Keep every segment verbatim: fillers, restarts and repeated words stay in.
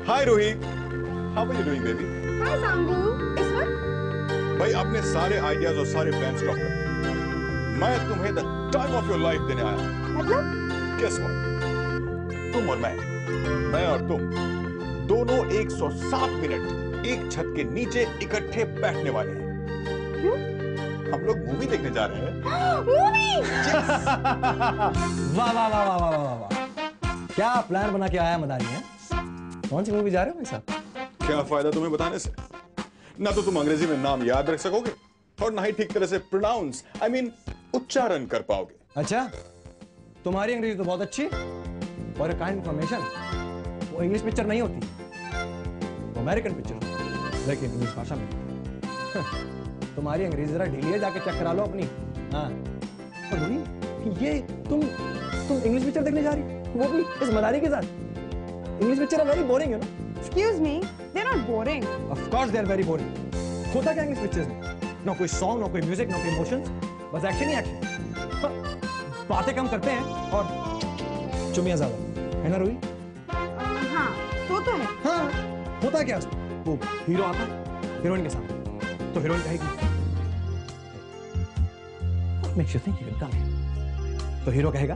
Hi Roohi, how are you doing baby? Hi Sangu, इस वक्त? भाई अपने सारे आइडियाज और सारे प्लान्स ड्रॉप कर। मैं तुम्हें the time of your life देने आया। मतलब? Guess what? तुम और मैं, मैं और तुम दोनों एक सौ सात मिनट एक छत के नीचे इकट्ठे बैठने वाले हैं। क्यों? हम लोग मूवी देखने जा रहे हैं। मूवी? वाह वाह वाह वाह वाह वाह वाह, क्या प्लान बना के आया मदारी है? कौन सी मूवी जा रहे हो भाई साहब? क्या फायदा तुम्हें बताने से? ना तो तुम अंग्रेजी में नाम याद रख सकोगे और ना ही ठीक तरह से प्रोनाउंस आई मीन उच्चारण कर पाओगे। अच्छा, तुम्हारी अंग्रेजी तो बहुत अच्छी, और काइंड इन्फॉर्मेशन वो इंग्लिश पिक्चर नहीं होती, वो अमेरिकन पिक्चर होती, लेकिन इंग्लिश भाषा में। तुम्हारी अंग्रेजी जरा ढीली है, जाके चेक करा लो अपनी। हाँ, और ये तुम तुम इंग्लिश पिक्चर देखने जा रही, वो भी इस मदारी के साथ? इंग्लिश पिक्चर वेरी बोरिंग है ना? Excuse me, they're not boring. Of course they are very boring. होता क्या इंग्लिश पिक्चर्स में? ना कोई सॉन्ग, ना कोई म्यूजिक, ना कोई इमोशंस, बस एक्शन ही एक्शन। बातें कम करते हैं और चुमिया ज्यादा, है ना रूही? हाँ, तो तो है। हाँ, होता क्या उसमें? वो हीरो आता है हीरोइन के साथ, तो हीरोइन कहेगी What makes you think you can come here? तो हीरो कहेगा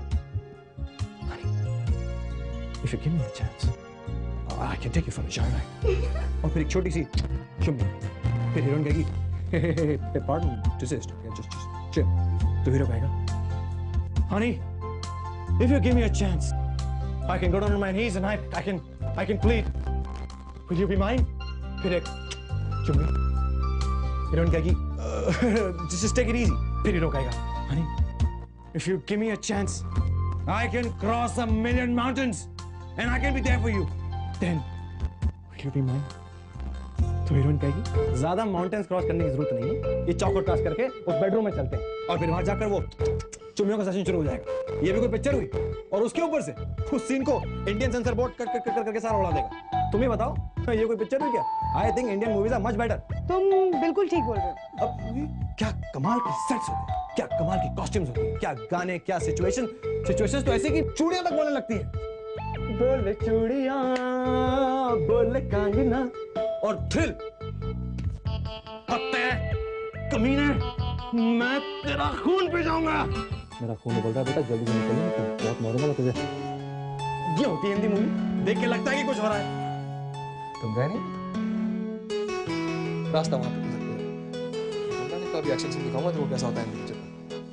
If you give me a chance, I can take you for a joyride. और फिर एक छोटी सी चुम्मी, फिर हीरोइन कहेगी Pardon, desist, just just chill. तो हीरो कहेगा Honey, if you give me a chance, I can go down on my knees and I I can I can plead. Will you be mine? फिर एक चुम्मी, heroine कहेगी Just take it easy. फिर hero कहेगा Honey, if you give me a chance, I can cross a million mountains and I can be there for you. Then, will you be mine? तो heroine कहेगी ज्यादा mountains cross करने की जरूरत नहीं है, ये चौखट क्रॉस करके उस बेडरूम में चलते हैं और फिर वहां जाकर वो चुम्मियों का सेशन शुरू हो जाएगा। ये भी कोई पिक्चर हुई? और उसके ऊपर से उस सीन को Indian censor board cut cut कर करके सारा उड़ा देगा। तुम ही बताओ, ये कोई पिक्चर हुई क्या? I think Indian movies are much better. तुम बिल्कुल ठीक बोल रहे हो। अब क्या कमाल के सेट्स होते हैं, क्या कमाल की कॉस्ट्यूम्स होती हैं, क्या गाने, क्या सिचुएशन सिचुएशंस तो ऐसे कि चूड़ियां तक बोलने लगती हैं। बोले चूड़ियां, बोले कांगना, और थ्रिल, कुत्ते, कमीने, मैं तेरा खून पी जाऊंगा। मेरा खून बोल रहा है बेटा, जल्दी से निकल, तो बहुत मारूंगा तुझे। ये होती है हिंदी मूवी, देख के लगता है कि कुछ हो रहा है। तुम गए नहीं? रास्ता वहां पे सकते हैं। मैंने कभी एक्शन सीन दिखाऊंगा तो वो कैसा होता है हिंदी पिक्चर।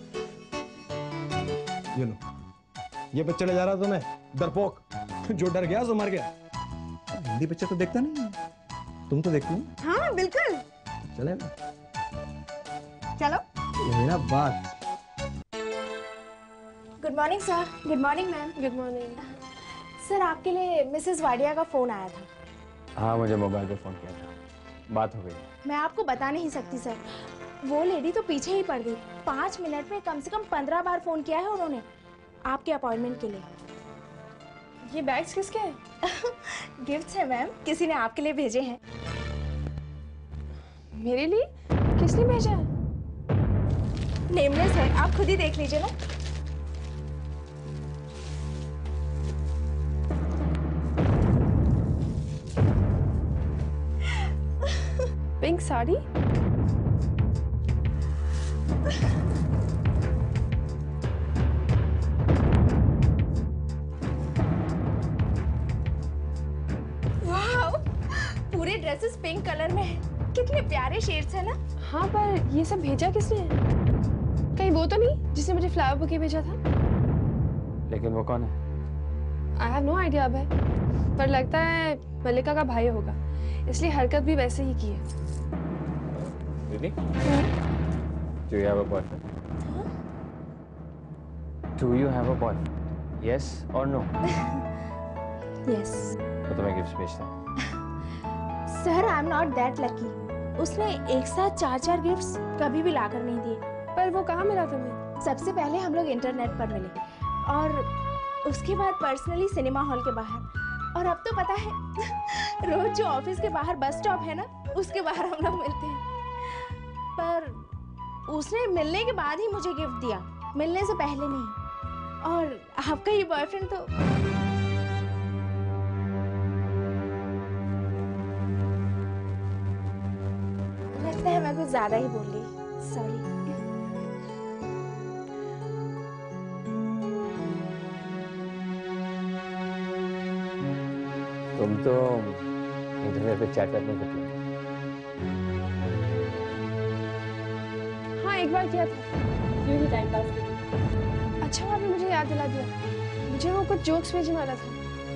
ये लो, ये पिक्चर ले जा रहा था तुम्हें, डरपोक, जो डर गया सो मर गया। हिंदी पिक्चर तो देखता नहीं है, तुम तो देखती हो? हाँ बिल्कुल। चले ना, चलो। ये मेरा बात। Good morning sir. Good morning ma'am. Good morning sir. आपके लिए मिसेस वाडिया का फोन आया था। हाँ, मुझे मोबाइल पे फोन किया था, बात हो गई। मैं आपको बता नहीं सकती सर, वो लेडी तो पीछे ही पड़ गई। पाँच मिनट में कम से कम पंद्रह बार फोन किया है उन्होंने आपके अपॉइंटमेंट के लिए। ये बैग्स किसके हैं? गिफ्ट्स हैं मैम, किसी ने आपके लिए भेजे हैं। मेरे लिए? किसने भेजा है? नेमलेस है, आप खुद ही देख लीजिए ना। पिंक साड़ी? वाह, पूरे ड्रेसेस पिंक कलर में हैं। कितने प्यारे शेड्स हैं ना। हाँ, पर ये सब भेजा किसने? कहीं वो तो नहीं जिसने मुझे फ्लावर बुके भेजा था? लेकिन वो कौन है? I have no idea Abhay, पर लगता है मल्लिका का भाई होगा, इसलिए हरकत भी वैसे ही की है। Really? Do you have a boyfriend? Do you have a boyfriend? Yes or no? Yes. तो तुम्हें गिफ्ट भेजता है। Sir, I am not that lucky. उसने एक साथ चार चार गिफ्ट्स कभी भी लाकर नहीं दिए। पर वो कहाँ मिला तुम्हें? सबसे पहले हम लोग इंटरनेट पर मिले और उसके बाद पर्सनली सिनेमा हॉल के बाहर, और अब तो पता है रोज जो ऑफिस के बाहर बस स्टॉप है ना, उसके बाहर हम लोग मिलते हैं। पर उसने मिलने के बाद ही मुझे गिफ्ट दिया, मिलने से पहले नहीं। और आपका ये बॉयफ्रेंड तो कुछ ज्यादा ही बोल ली, सॉरी। तुम तो इंटरनेट पे चैट करने के लिए। हाँ, एक बार किया था, यूं ही टाइम पास के लिए। अच्छा आपने मुझे याद दिला दिया, मुझे वो कुछ जोक्स भेजने वाला था।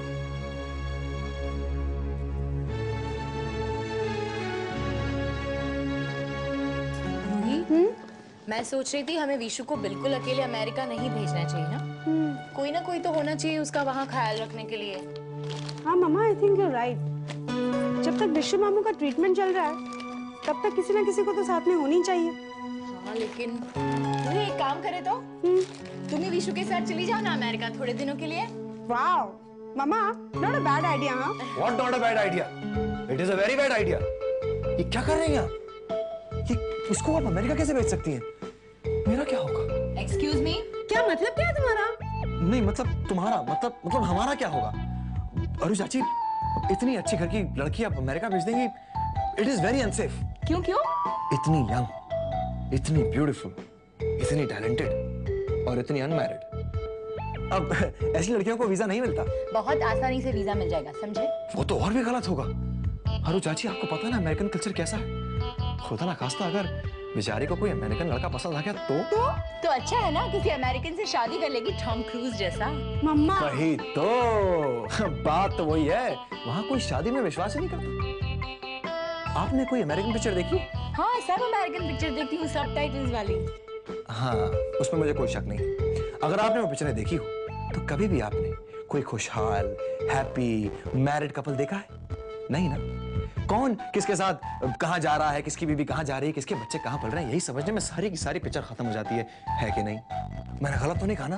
रूही, मैं सोच रही थी हमें विशु को बिल्कुल अकेले अमेरिका नहीं भेजना चाहिए ना। कोई ना कोई तो होना चाहिए उसका वहाँ ख्याल रखने के लिए। हाँ मम्मा, I think you are right. जब तक विशु मामू का ट्रीटमेंट चल रहा है तब तक किसी ना किसी को तो साथ में होनी चाहिए। हाँ लेकिन रूही, एक काम करे तो तुम ही विशु के साथ चली जाओ ना अमेरिका थोड़े दिनों के लिए। वाओ मम्मा, नॉट अ बैड आइडिया। हाँ What not a bad idea? It is a very bad idea. ये क्या कर रही हैं आप? ये इसको आप अमेरिका कैसे भेज सकती हैं? मेरा क्या होगा? एक्सक्यूज मी, क्या मतलब क्या है तुम्हारा? नहीं मतलब तुम्हारा मतलब मतलब हमारा क्या होगा? अरे चाची, इतनी अच्छी घर की लड़की आप अमेरिका भेज देंगी? It is very unsafe. क्यों क्यों? इतनी यंग, इतनी ब्यूटीफुल, इतनी टैलेंटेड और इतनी अनमैरिड। अब ऐसी लड़कियों को वीजा नहीं मिलता। बहुत आसानी से वीजा मिल जाएगा, समझे? वो तो और भी गलत होगा। अरे चाची, आपको पता है ना अमेरिकन कल्चर कैसा है? खुदा ना खास्ता अगर बेचारी को कोई अमेरिकन लड़का पसंद आ गया तो तो तो अच्छा है ना, किसी अमेरिकन से शादी कर लेगी टॉम क्रूज जैसा। मम्मा वही तो बात तो वही है, वहाँ कोई शादी में विश्वास ही नहीं करता। आपने कोई अमेरिकन पिक्चर देखी? हाँ, सब अमेरिकन पिक्चर देखती हूँ, सबटाइटल्स वाली। हाँ, उसमें मुझे कोई शक नहीं। अगर आपने वो पिक्चरें देखी हो तो कभी भी आपने कोई खुशहाल, हैप्पी, मैरिड कपल देखा है? नहीं ना? कौन किसके साथ कहाँ जा रहा है, किसकी बीवी कहाँ जा रही है, किसके बच्चे कहाँ पल रहे हैं, यही समझने में सारी की सारी पिक्चर खत्म हो जाती है, है कि नहीं? मैंने गलत तो नहीं कहा ना?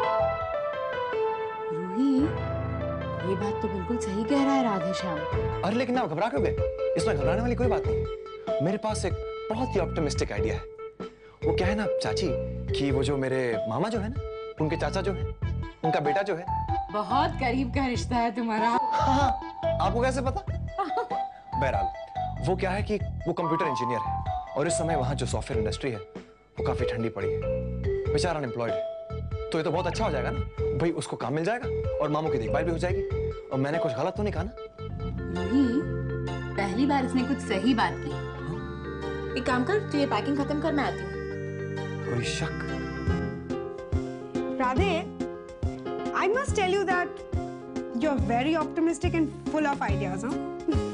रूही, ये बात तो बिल्कुल सही कह रहा है राधेश्याम। अरे लेकिन आप घबरा क्यों गए? इसमें घबराने वाली कोई बात नहीं। मेरे पास एक बहुत ही ऑप्टिमिस्टिक आइडिया है। वो क्या है ना चाची, कि वो जो मेरे मामा जो है ना, उनके चाचा जो है, उनका बेटा जो है, बहुत करीब का रिश्ता है तुम्हारा। हाँ, आपको कैसे पता? बहरहाल वो क्या है कि वो कंप्यूटर इंजीनियर है और इस समय वहां जो सॉफ्टवेयर इंडस्ट्री है वो काफी ठंडी पड़ी है, बेचारा अनएम्प्लॉयड है। तो ये तो बहुत अच्छा हो जाएगा ना, भाई उसको काम मिल जाएगा और मामू की देखभाल भी हो जाएगी। और मैंने कुछ गलत तो नहीं कहा ना? नहीं, पहली बार इसने कुछ सही बात की। एक काम कर, तू ये पैकिंग खत्म कर, मैं आती हूँ। कोई शक? Radhe, I must tell you that you're very optimistic and full of ideas, huh?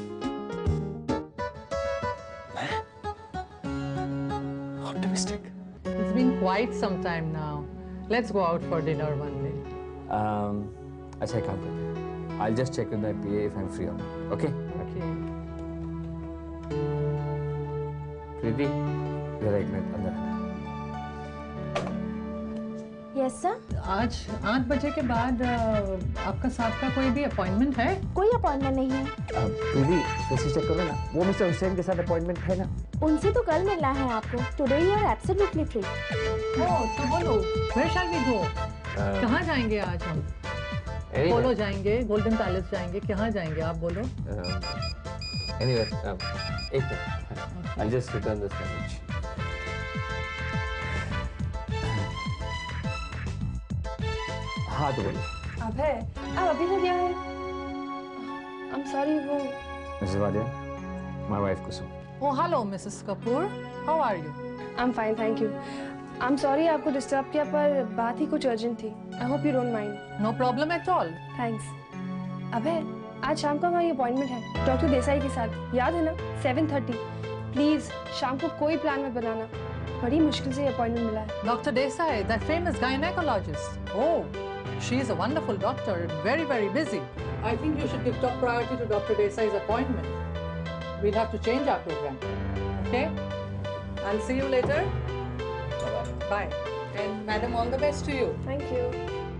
Optimistic? It's been quite some time now. Let's go out for dinner one day. Um, अच्छा एक काम करते हैं। I'll just check with my P A if I'm free or not. Okay? Okay. प्रीति, जरा एक minute अंदर आना। Yes sir. आज आठ बजे के बाद अ, आपका साहब का कोई भी अपॉइंटमेंट है? कोई अपॉइंटमेंट नहीं है। प्रीति, वैसे चेक करो ना, वो मिस्टर हुसैन के साथ अपॉइंटमेंट है ना? उनसे तो कल मिलना है आपको। Today you are absolutely free. Oh, तो बोलो, where shall we go? कहाँ जाएंगे आज हम? पोलो जाएंगे, गोल्डन पैलेस जाएंगे, कहाँ जाएंगे आप बोलो? Anyway, um, एक minute, I'll just return this message. हाँ तो बोलो। अभय, आप अभी तक यहाँ हैं? I'm sorry, वो Missus Wadia, my wife Kusum. Oh, hello, Missus Kapoor. How are you? I'm fine, thank you. I'm sorry आपको डिस्टर्ब किया, पर बात ही कुछ अर्जेंट थी। I hope you don't mind. No problem at all. Thanks. अभय, आज शाम को हमारी अपॉइंटमेंट है डॉक्टर देसाई के साथ, याद है ना? Seven thirty. प्लीज शाम को कोई प्लान मत बनाना, बड़ी मुश्किल से ये अपॉइंटमेंट मिला है। Doctor Desai, that famous gynecologist. Oh, she is a wonderful doctor, very, very busy. I think you should give top priority to Doctor Desai's appointment. We'll have to change our program. Okay? I'll see you later. Bye-bye. Bye. And madam, all the best to you. Thank you.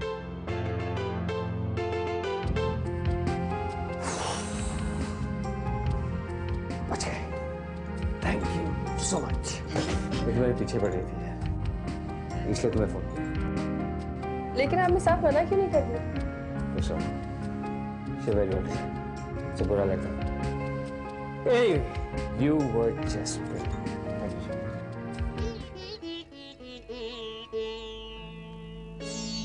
बच गए। Thank you so much. ये तुम्हारे पीछे पड़ रही थी, इसलिए तुम्हें फोन किया। लेकिन आपने साफ मना क्यों नहीं करना? Kusum, she very well. So बुरा लगा। Hey, you were just brilliant. Thank you.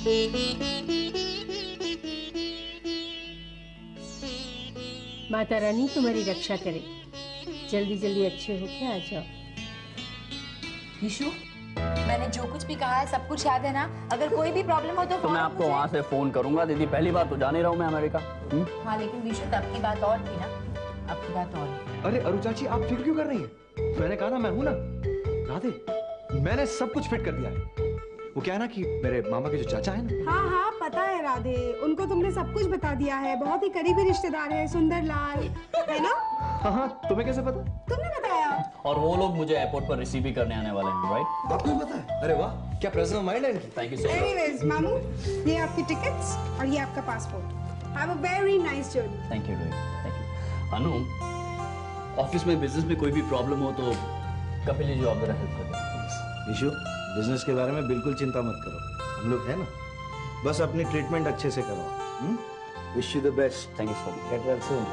Mata Rani तुम्हारी रक्षा करे, जल्दी जल्दी अच्छे होके आ जाओ। विशु, मैंने जो कुछ भी कहा है सब कुछ याद है ना? अगर कोई भी प्रॉब्लम हो तो तो मैं आपको वहाँ से फोन करूंगा। दीदी पहली बार तो जाने रहा हूँ मैं अमेरिका। हुँ? हाँ लेकिन विशु तब की बात और थी ना, अब की बात और है। अरे अरु चाची आप फिक्र क्यों कर रही हैं? मैंने कहा ना मैं हूं ना। राधे मैंने सब कुछ फिट कर दिया है। वो क्या है ना कि मेरे मामा के जो चाचा है ना। हाँ हाँ पता है राधे, उनको तुमने सब कुछ बता दिया है। बहुत ही करीबी रिश्तेदार है, सुंदर लाल है ना? हाँ हाँ तुम्हें कैसे पता? तुमने बताया। और वो लोग मुझे एयरपोर्ट पर रिसीव भी करने आने वाले हैं, राइट? आपको भी पता है? अरे वाह, क्या प्रेजेंस ऑफ माइंड है इनकी। Thank you so much. Anyways मामू, ये आपकी टिकट्स और ये आपका passport. Have a very nice journey. Thank you thank you. Anu, office में बिजनेस में कोई भी प्रॉब्लम हो तो कपिल जी आप जरा हेल्प कर दें। विशु, बिजनेस के बारे में बिल्कुल चिंता मत करो, हम लोग है ना। बस अपनी ट्रीटमेंट अच्छे से करो। Wish you the best. Thank you so much. Get well soon.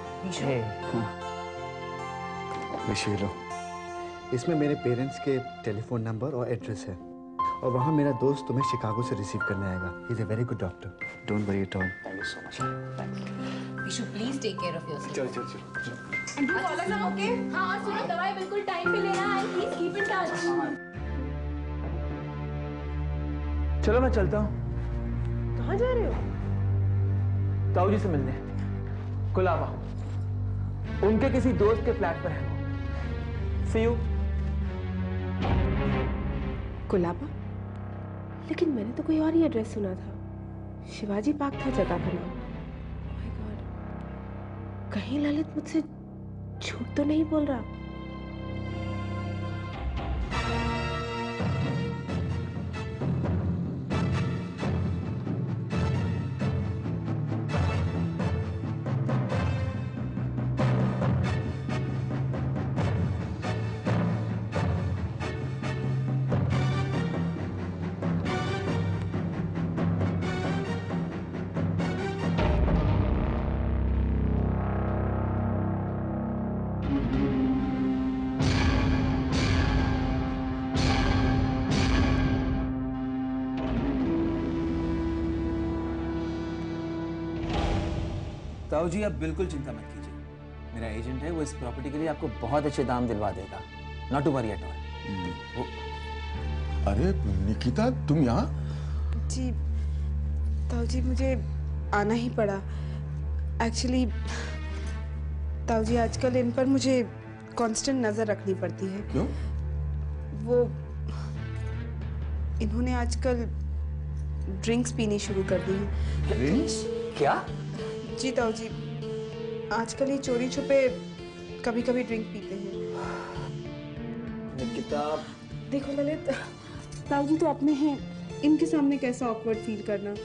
Vishu लो, इसमें मेरे पेरेंट्स के टेलीफोन नंबर और एड्रेस है, और वहाँ मेरा दोस्त तुम्हें शिकागो से रिसीव करने आएगा। He is a very good doctor, don't worry at all. Thank you so much. Vishu please take care of yourself. चल चल चल। ओके? हाँ सुनो, दवाई बिल्कुल टाइम पे लेना है, प्लीज कीप इन टच। चलो मैं चलता हूँ। कहाँ जा रहे हो? ताऊ जी से मिलने, कुलाबा। उनके किसी दोस्त के फ्लैट पर है वो। See you। कुलाबा? लेकिन मैंने तो कोई और ही एड्रेस सुना था। शिवाजी पार्क था जगह का नाम। Oh my God, कहीं ललित मुझसे झूठ तो नहीं बोल रहा? ताऊ जी आप बिल्कुल चिंता मत कीजिए, मेरा एजेंट है, वो इस प्रॉपर्टी के लिए आपको बहुत अच्छे दाम दिलवा देगा। Not to worry at all. अरे निकिता तुम यहाँ? जी ताऊ जी मुझे आना ही पड़ा। एक्चुअली ताऊ जी आजकल इन पर मुझे कांस्टेंट नजर रखनी पड़ती है। क्यों? वो इन्होंने आजकल ड्रिंक्स पीनी शुरू कर दी है। ड्रिंक्स? क्या? जी ताऊ जी, आजकल ये चोरी छुपे कभी कभी ड्रिंक पीते हैं। निकिता देखो ललित, ताऊ जी तो अपने हैं, इनके सामने कैसा ऑकवर्ड फील करना।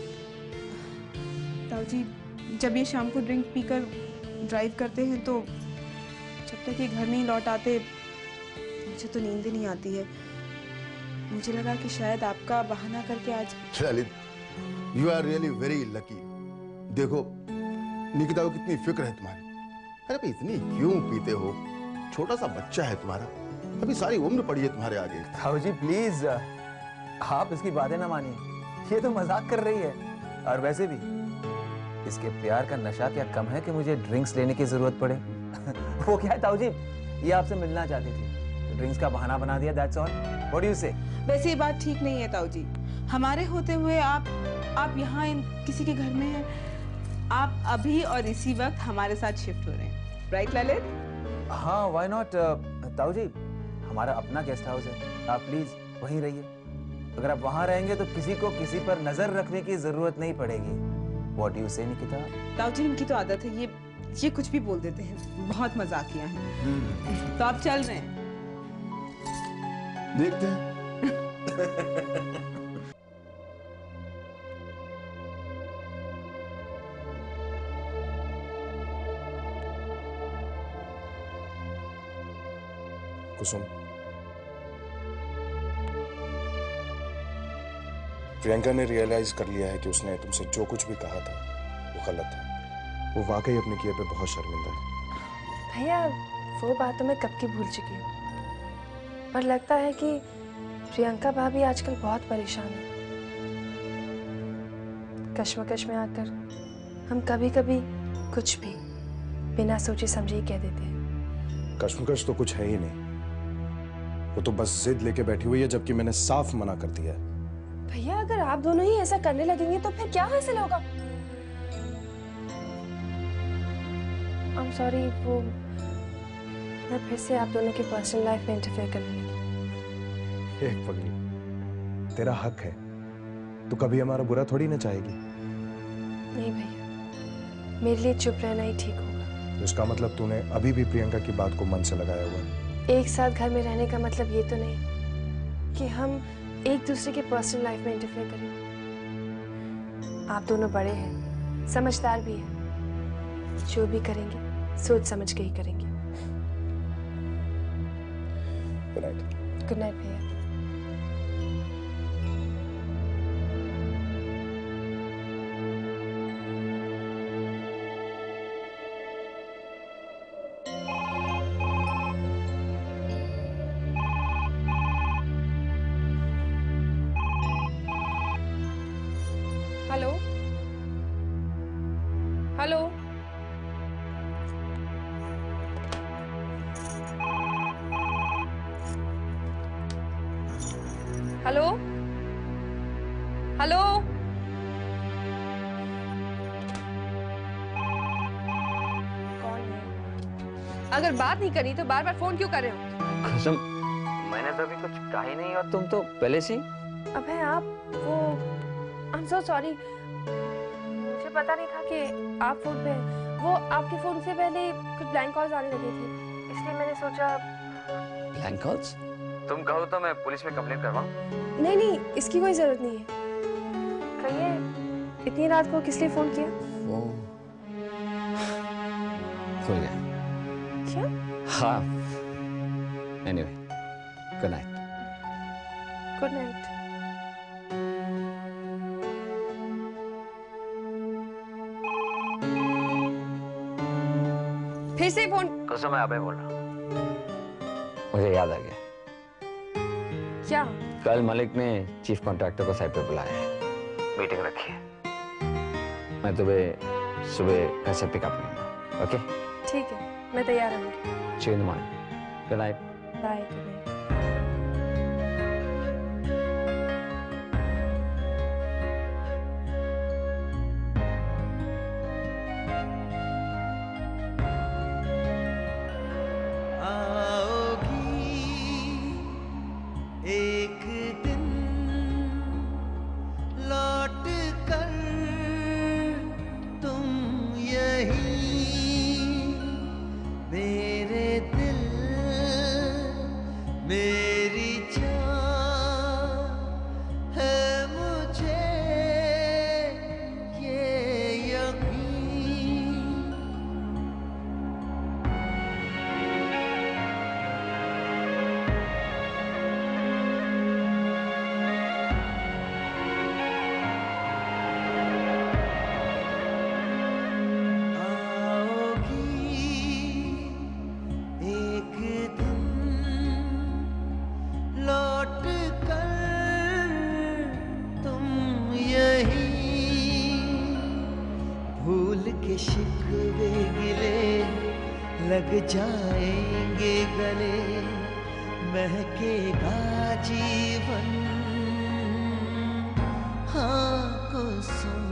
ताऊ जी जब ये शाम को ड्रिंक पीकर ड्राइव करते हैं तो जब तक ये घर नहीं लौट आते मुझे तो नींद ही नहीं आती है। मुझे लगा कि शायद आपका बहाना करके आज। Lalit, you are really very lucky. देखो निकिता को कितनी फिक्र है तुम्हारी। अरे भाई इतनी क्यों पीते हो? छोटा सा बच्चा है तुम्हारा, अभी सारी उम्र पड़ी है तुम्हारे आगे। ताऊ जी प्लीज आप इसकी बातें ना मानिए, ये तो मजाक कर रही है। और वैसे भी इसके प्यार का नशा क्या कम है कि मुझे ड्रिंक्स लेने की जरूरत पड़े। वो क्या है ताऊ जी, ये आपसे मिलना चाहती थी, तो ड्रिंक्स का बहाना बना दिया, that's all. What do you say? वैसे ये बात ठीक नहीं है ताऊ जी, हमारे होते हुए आप आप यहाँ किसी के घर में हैं। आप अभी और इसी वक्त हमारे साथ शिफ्ट हो रहे हैं, राइट ललित? हाँ व्हाई नॉट ताऊ जी, हमारा अपना गेस्ट हाउस है, आप प्लीज वहीं रहिए। अगर आप वहाँ रहेंगे तो किसी को किसी पर नजर रखने की जरूरत नहीं पड़ेगी। व्हाट डू यू से निकिता? ताऊ जी इनकी तो आदत है, ये ये कुछ भी बोल देते हैं, बहुत मजाकिया हैं। तो आप चल रहे हैं? देखते हैं। कुसुम, प्रियंका ने रियलाइज कर लिया है कि उसने तुमसे जो कुछ भी कहा था वो गलत है। वो वाकई अपने किए पे बहुत शर्मिंदा है। भैया वो बात तो मैं कब की भूल चुकी हूँ, पर लगता है कि प्रियंका भाभी आजकल बहुत परेशान है। कश्मकश में आकर हम कभी कभी कुछ भी बिना सोचे समझे ही कह देते हैं। कश्मकश तो कुछ है ही नहीं, वो तो बस जिद लेके बैठी हुई है, जबकि मैंने साफ मना कर दिया है। भैया अगर आप दोनों ही ऐसा करने लगेंगे तो फिर क्या हासिल होगा? आई एम सॉरी, वो मैं फिर से आप दोनों की पर्सनल लाइफ में इंटरफेयर करने लगी। एक पगली, तेरा हक है, तू कभी हमारा बुरा थोड़ी ना चाहेगी। नहीं भैया, मेरे लिए चुप रहना ही ठीक होगा। तो इसका मतलब तूने अभी भी प्रियंका की बात को मन से लगाया हुआ है? एक साथ घर में रहने का मतलब ये तो नहीं कि हम एक दूसरे के पर्सनल लाइफ में इंटरफेयर करें। आप दोनों बड़े हैं, समझदार भी हैं, जो भी करेंगे सोच समझ के ही करेंगे। Good night. गुड नाइट भैया। हेलो हेलो, हेलो हेलो, कौन है? अगर बात नहीं करनी तो बार बार फोन क्यों कर रहे हो? कुसुम, मैंने तो अभी कुछ कहा ही नहीं और तुम तो पहले से। अभय आप वो आई एम सो सॉरी, मुझे पता नहीं था कि आप फोन पे हैं। वो आपके फोन से पहले कुछ ब्लैंक कॉल्स आने लगे थे, इसलिए मैंने सोचा। Blank calls? तुम कहो तो मैं पुलिस में कंप्लेंट करवाऊं? नहीं नहीं, इसकी कोई जरूरत नहीं है। कहिए इतनी रात को किस लिए फोन किया? वो खुल गया। क्या? हाँ, anyway, good night. Good night. फिर से फोन? कुसुम, मैं अभय बोल रहा हूँ। मुझे याद आ गया। क्या? कल मलिक ने चीफ कॉन्ट्रैक्टर को साइट पे बुलाया है, मीटिंग रखी है। मैं तुम्हें सुबह घर से पिकअप लूंगा, ओके? ठीक है, मैं तैयार रहूंगी। See you in the morning. Good night. Bye. Good night. लग जाएंगे गले, महकेगा जीवन। हाँ कुसुम।